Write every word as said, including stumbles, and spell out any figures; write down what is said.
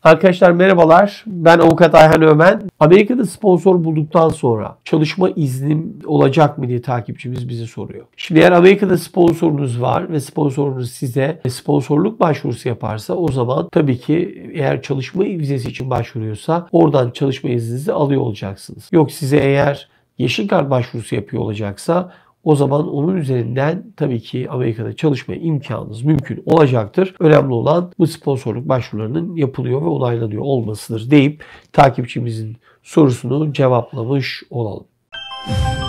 Arkadaşlar merhabalar. Ben Avukat Ayhan Ömen. Amerika'da sponsor bulduktan sonra çalışma iznim olacak mı diye takipçimiz bize soruyor. Şimdi eğer Amerika'da sponsorunuz var ve sponsorunuz size sponsorluk başvurusu yaparsa o zaman tabii ki eğer çalışma vizesi için başvuruyorsa oradan çalışma izninizi alıyor olacaksınız. Yok size eğer yeşil kart başvurusu yapıyor olacaksa o zaman onun üzerinden tabii ki Amerika'da çalışma imkanınız mümkün olacaktır. Önemli olan bu sponsorluk başvurularının yapılıyor ve onaylanıyor olmasıdır deyip takipçimizin sorusunu cevaplamış olalım.